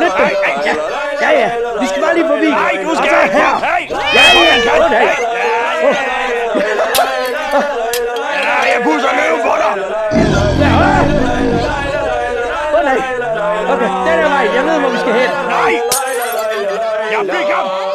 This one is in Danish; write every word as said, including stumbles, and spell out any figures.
flyt dig. Ja, ja, ja. Vi skal bare lige forbi. Nej, du skal her. Hey. Ja, ja, godt, hey. Ja, jeg pusser løven for dig. Ja, åh, nej. Okay, den er vej. Jeg ved, hvor vi skal hen. Nej. Jeg fik ham.